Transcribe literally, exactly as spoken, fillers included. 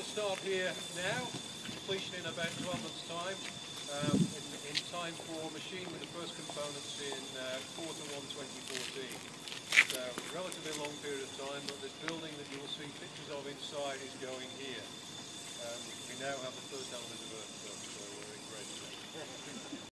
to start here now, completion in about twelve months' time, um, in, in time for machine with the first components in uh, quarter one twenty fourteen. So, relatively long period of time, but this building that you will see pictures of inside is going here. Um, we now have the first element of earth, so we're in great shape.